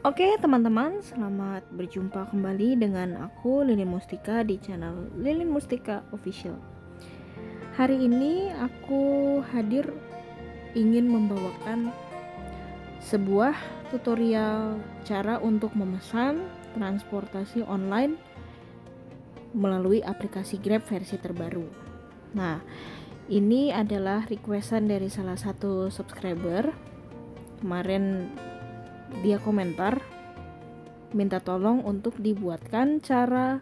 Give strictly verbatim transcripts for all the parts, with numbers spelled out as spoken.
Oke teman-teman, selamat berjumpa kembali dengan aku Lilin Mustika di channel Lilin Mustika Official. Hari ini aku hadir ingin membawakan sebuah tutorial cara untuk memesan transportasi online melalui aplikasi Grab versi terbaru. Nah, ini adalah requestan dari salah satu subscriber. Kemarin dia komentar minta tolong untuk dibuatkan cara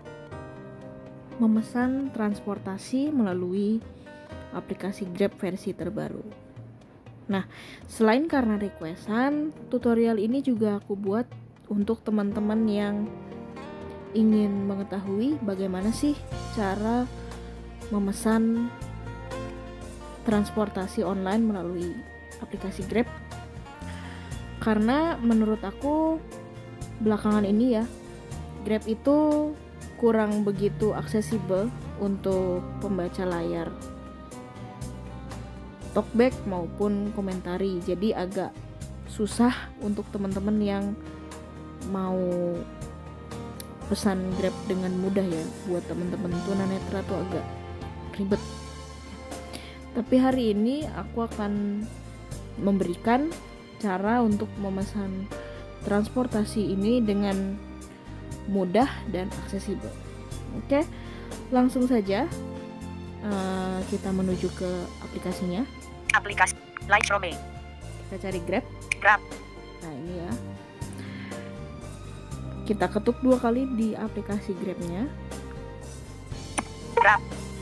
memesan transportasi melalui aplikasi Grab versi terbaru. Nah, selain karena requestan, tutorial ini juga aku buat untuk teman-teman yang ingin mengetahui bagaimana sih cara memesan transportasi online melalui aplikasi Grab. Karena menurut aku belakangan ini ya, Grab itu kurang begitu aksesibel untuk pembaca layar talkback maupun komentari. Jadi agak susah untuk teman-teman yang mau pesan Grab dengan mudah ya. Buat teman-teman tunanetra tuh agak ribet. Tapi hari ini aku akan memberikan cara untuk memesan transportasi ini dengan mudah dan aksesibel. Oke, langsung saja uh, kita menuju ke aplikasinya. Aplikasi Live Roaming. Kita cari Grab. Grab. Nah ini ya. Kita ketuk dua kali di aplikasi Grabnya. Grab.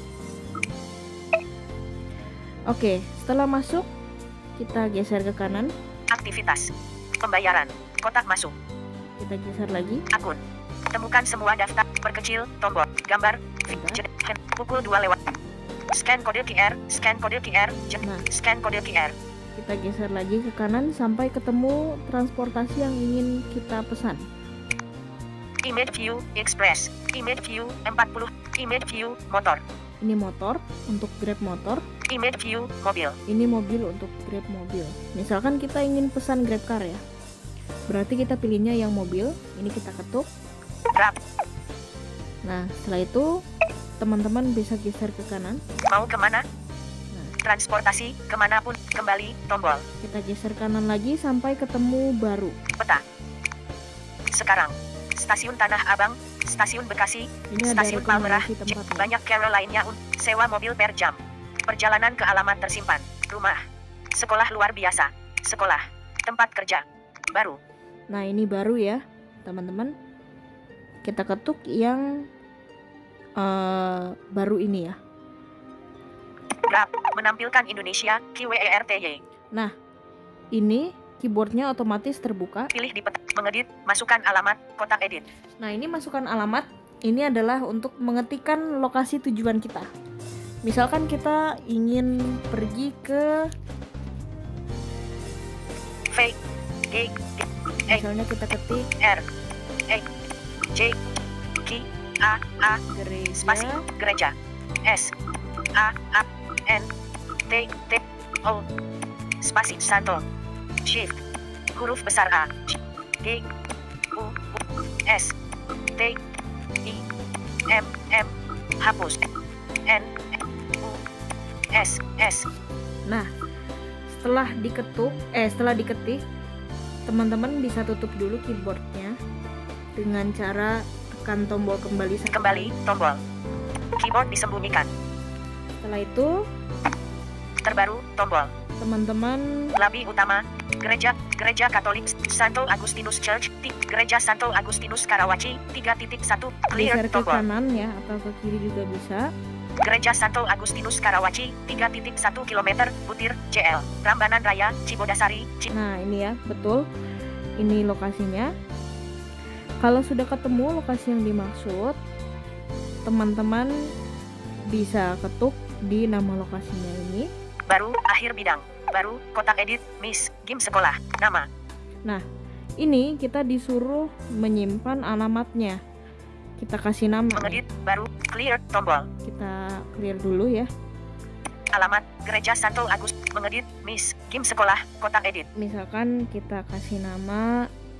Oke, setelah masuk kita geser ke kanan. Aktivitas pembayaran, kotak masuk. Kita geser lagi. Akun. Temukan semua daftar. Perkecil tombol gambar. Bentar. Pukul dua lewat. Scan kode Q R. Scan kode Q R. Nah. Scan kode Q R. Kita geser lagi ke kanan sampai ketemu transportasi yang ingin kita pesan. Image view express. Image view empat puluh. Image view motor. Ini motor untuk Grab motor. Image view mobil. Ini mobil untuk Grab mobil. Misalkan kita ingin pesan Grab car ya, berarti kita pilihnya yang mobil. Ini kita ketuk. Grab. Nah setelah itu teman-teman bisa geser ke kanan. Mau kemana? Nah, transportasi kemanapun. Kembali tombol. kita geser kanan lagi sampai ketemu baru. Peta. Sekarang Stasiun Tanah Abang, Stasiun Bekasi, Ini ada Stasiun Palmerah, rekomendasi tempat. banyak carol lainnya untuk sewa mobil per jam. Perjalanan ke alamat tersimpan, rumah, sekolah luar biasa, sekolah, tempat kerja, baru. Nah ini baru ya teman-teman. Kita ketuk yang uh, baru ini ya. Grab, menampilkan Indonesia, Q W E R T Y. Nah ini keyboardnya otomatis terbuka. Pilih di peta, mengedit, masukkan alamat, kotak edit. Nah ini masukkan alamat. Ini adalah untuk mengetikkan lokasi tujuan kita. Misalkan kita ingin pergi ke V, G, E, misalnya kita ketik R, E, J, K, A, A, spasi, gereja. gereja, S, A, A, N, T, T, O, spasi, Santo, Shift, huruf besar A, G, U, U, S, T, I, M, M, hapus, N, U, S, S. Nah setelah diketuk eh setelah diketik teman-teman bisa tutup dulu keyboardnya dengan cara tekan tombol kembali. Kembali tombol. Keyboard disembunyikan. Setelah itu Terbaru tombol. teman-teman Labi utama. Gereja Gereja Katolik Santo Agustinus Church. Gereja Santo Agustinus Karawaci tiga titik satu. Clear geser ke tombol. kanan ya atau ke kiri juga bisa. Gereja Santo Agustinus Karawaci tiga titik satu kilometer Butir J L Rambanan Raya Cibodasari C Nah ini ya betul, ini lokasinya. Kalau sudah ketemu lokasi yang dimaksud, teman-teman bisa ketuk di nama lokasinya ini. Baru akhir bidang. Baru kotak edit Miss Gim sekolah nama. Nah ini kita disuruh menyimpan alamatnya. Kita kasih nama. Mengedit baru clear tombol. Kita clear dulu ya. Alamat Gereja Santo Agus, mengedit Miss Kim Sekolah, kotak edit. Misalkan kita kasih nama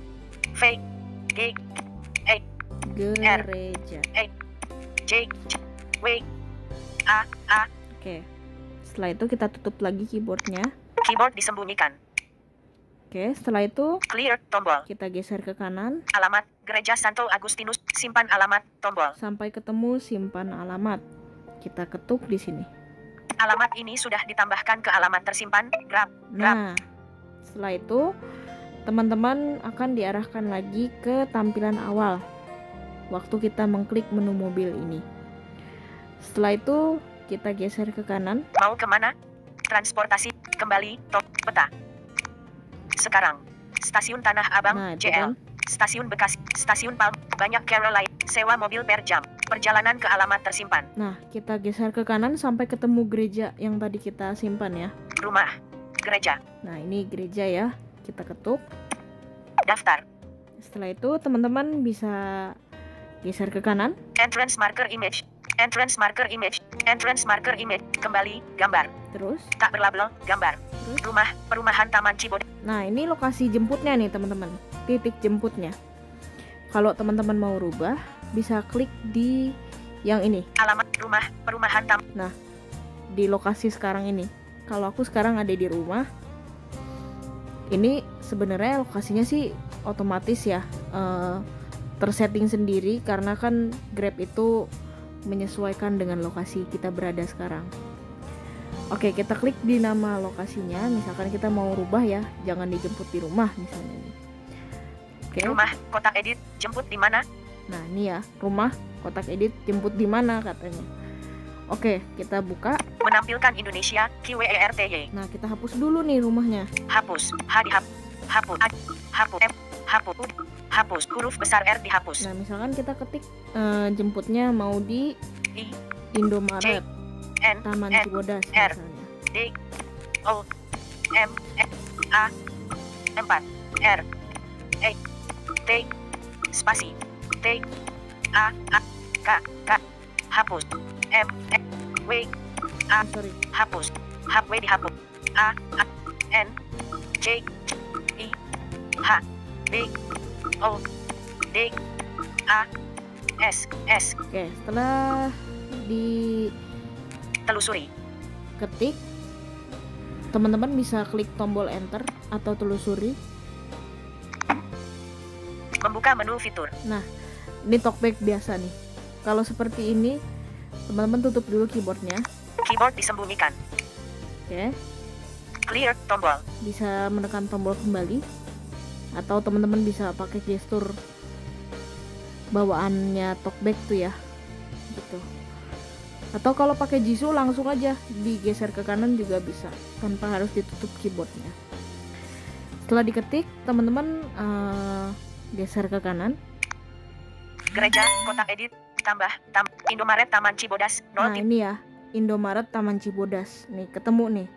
V G E Gereja. J W A A. Oke. Setelah itu kita tutup lagi keyboardnya. Keyboard disembunyikan. Oke, setelah itu Clear tombol. kita geser ke kanan Alamat Gereja Santo Agustinus. Simpan alamat tombol. sampai ketemu simpan alamat. Kita ketuk di sini. Alamat ini sudah ditambahkan ke alamat tersimpan. Grab. Grab. Nah, setelah itu teman-teman akan diarahkan lagi ke tampilan awal waktu kita mengklik menu mobil ini. Setelah itu kita geser ke kanan. Mau kemana? Transportasi. Kembali. Top. Peta. Sekarang. Stasiun Tanah Abang. Nah, itu J L. kan. Stasiun Bekasi. Stasiun Palm. Banyak Caroline. Sewa mobil per jam. Perjalanan ke alamat tersimpan. Nah, kita geser ke kanan sampai ketemu gereja yang tadi kita simpan ya. Rumah. Gereja. Nah, ini gereja ya. Kita ketuk. Daftar. Setelah itu teman-teman bisa geser ke kanan. Entrance marker image. Entrance marker image. Entrance marker image. Kembali. Gambar. Terus. Tak berlabel. Gambar. Terus. Rumah. Perumahan Taman Cibodas. Nah, ini lokasi jemputnya nih teman-teman. Titik jemputnya. Kalau teman-teman mau rubah, bisa klik di yang ini, Alamat rumah. Perumahan Taman. di lokasi sekarang ini. Kalau aku sekarang ada di rumah. Ini sebenarnya lokasinya sih otomatis ya, eh, tersetting sendiri karena kan Grab itu menyesuaikan dengan lokasi kita berada sekarang. Oke, kita klik di nama lokasinya. Misalkan kita mau rubah ya, jangan dijemput di rumah misalnya nih. Oke. Rumah. Kotak edit. Jemput di mana? Nah, ini ya, rumah, kotak edit, jemput di mana katanya. Oke, kita buka. Menampilkan Indonesia. Q W E R T Y. Nah, kita hapus dulu nih rumahnya. Hapus. H dihapus. Hapus. A, hapus. M. Hapus. U, hapus. Huruf besar R dihapus. Nah, misalkan kita ketik eh, jemputnya mau di I. Indomaret, N. Taman N. Cibodas R. misalnya. D. O. M. F, A. empat. R. E. T. Spasi. T. A. A. K. K. Hapus. M. F, W. A. Oh, sorry. Hapus. H. W dihapus. A. A. N. J. I. H. B. O. D. A. S. S. Oke, setelah diketik, Telusuri. teman-teman bisa klik tombol enter atau telusuri. Membuka menu fitur. Ini talkback biasa nih. Kalau seperti ini, teman-teman tutup dulu keyboardnya. Keyboard disembunyikan. Oke, Clear tombol. bisa menekan tombol kembali atau teman-teman bisa pakai gestur bawaannya talkback tuh ya, gitu. Atau kalau pakai Jisoo langsung aja digeser ke kanan juga bisa tanpa harus ditutup keyboardnya. Setelah diketik, teman-teman eh, geser ke kanan. Gereja. Kotak edit. Tambah. Tam, Indomaret Taman Cibodas. Nah, nol. ini ya, Indomaret Taman Cibodas. Nih, ketemu nih.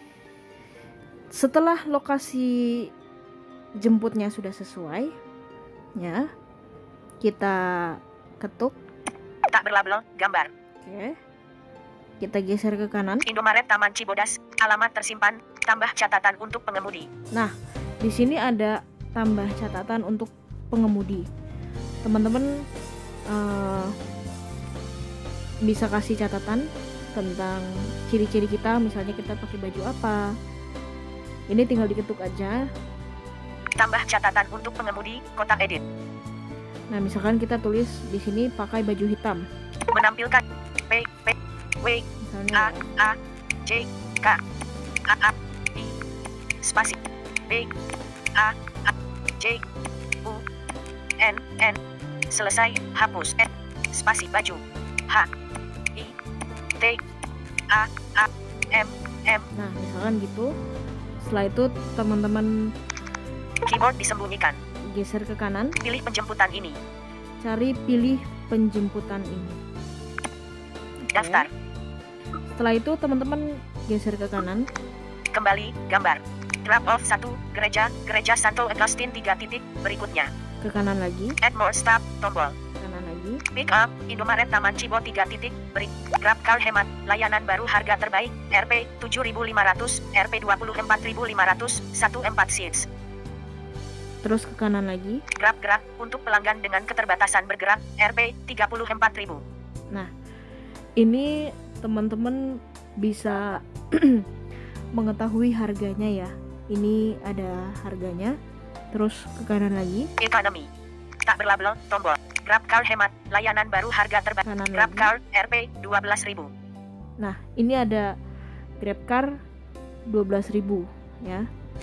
Setelah lokasi jemputnya sudah sesuai, ya, kita ketuk. Tak berlabel. Gambar. Oke. Kita geser ke kanan. Indomaret Taman Cibodas. Alamat tersimpan. Tambah catatan untuk pengemudi. Di sini ada tambah catatan untuk pengemudi. Teman-teman eh, bisa kasih catatan tentang ciri-ciri kita, misalnya kita pakai baju apa. Ini tinggal diketuk aja. Tambah catatan untuk pengemudi. Kotak edit. Nah, misalkan kita tulis di sini pakai baju hitam, Menampilkan. P. P. W. misalnya. A. A. J. K. A. A. I. Spasi. B. A. A. J. U. N. N. Selesai. Hapus. N. Spasi baju. H. I. T. A. A. M. M. Nah, misalkan gitu. Setelah itu teman-teman Keyboard disembunyikan. geser ke kanan, Pilih penjemputan ini. cari pilih penjemputan ini. Oke. Daftar. Setelah itu teman-teman geser ke kanan. Kembali. Gambar. Drop off satu. Gereja. Gereja Santo Agustin tiga titik. Berikutnya. Ke kanan lagi, Add more stop. Tombol. kanan lagi. Pick up. Indomaret Taman Cibo tiga titik. Beri. Grab car hemat. Layanan baru harga terbaik. R P tujuh ribu lima ratus. R P dua puluh empat ribu lima ratus. satu empat six. terus ke kanan lagi. Grab gerak untuk pelanggan dengan keterbatasan bergerak R P tiga puluh empat ribu. Nah, ini teman-teman bisa mengetahui harganya ya. Ini ada harganya. Terus ke kanan lagi. Economy. Tak berlabel, tombol. Grab Car hemat, layanan baru harga terbaik. Grab Car R P dua belas ribu. Nah, ini ada Grab Car dua belas ribu ya.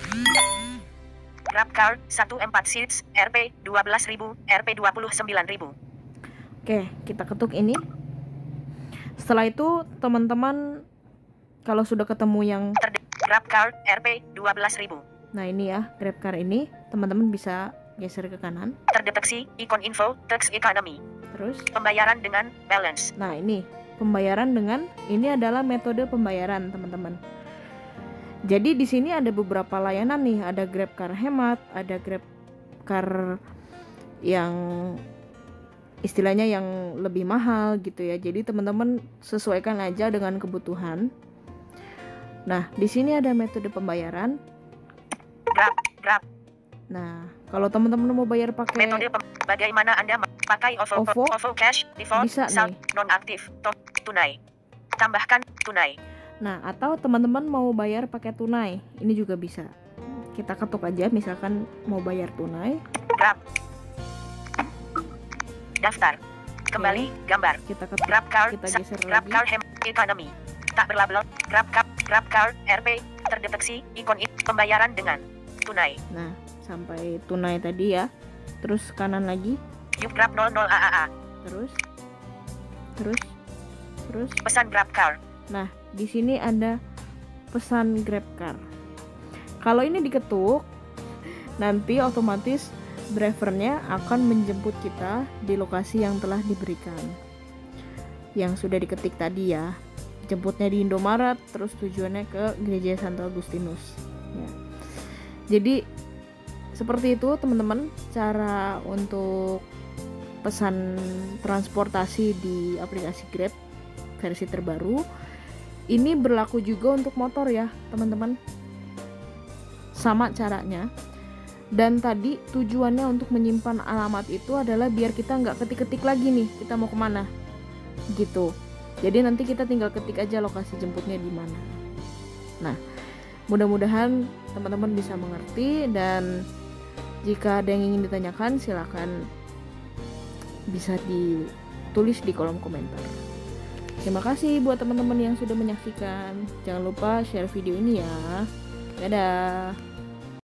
Grab Car satu empat seats R P dua belas ribu, R P dua puluh sembilan ribu. Oke, kita ketuk ini. Setelah itu teman-teman kalau sudah ketemu yang Terde Grab Car R P dua belas ribu. Nah, ini ya, Grab Car ini teman-teman bisa geser ke kanan. Terdeteksi ikon info tax economy. Terus pembayaran dengan balance. Nah, ini pembayaran dengan ini adalah metode pembayaran, teman-teman. Jadi di sini ada beberapa layanan nih, ada Grab Car hemat, ada Grab Car yang istilahnya yang lebih mahal gitu ya. Jadi teman-teman sesuaikan aja dengan kebutuhan. Nah, di sini ada metode pembayaran. Grab, Grab. Nah, kalau teman-teman mau bayar pakai metode bagaimana Anda pakai OVO, OVO, OVO cash, default, bisa saldo, nonaktif, tunai. Tambahkan tunai. Nah, atau teman-teman mau bayar pakai tunai, ini juga bisa. Kita ketuk aja, misalkan mau bayar tunai. Grab. Daftar. Kembali Oke. gambar. Kita ketuk, Grab Car, kita geser Grab lagi. Car hem economy. Tak berlabel. Grab Car, Grab Car R P terdeteksi ikon i, pembayaran dengan tunai. Nah, sampai tunai tadi ya. Terus kanan lagi. Yuk Grab nol nol A A A. Terus. Terus. Terus. Pesan Grab Car. Nah, di sini ada pesan Grab Car. Kalau ini diketuk, nanti otomatis drivernya akan menjemput kita di lokasi yang telah diberikan. Yang sudah diketik tadi ya. Jemputnya di Indomaret, terus tujuannya ke Gereja Santo Agustinus. Ya. Jadi seperti itu teman-teman cara untuk pesan transportasi di aplikasi Grab versi terbaru. Ini berlaku juga untuk motor ya teman-teman, sama caranya. Dan tadi tujuannya untuk menyimpan alamat itu adalah biar kita nggak ketik-ketik lagi nih kita mau kemana gitu. Jadi nanti kita tinggal ketik aja lokasi jemputnya di mana. Nah, mudah-mudahan teman-teman bisa mengerti, dan jika ada yang ingin ditanyakan silakan bisa ditulis di kolom komentar. Terima kasih buat teman-teman yang sudah menyaksikan. Jangan lupa share video ini ya. Dadah.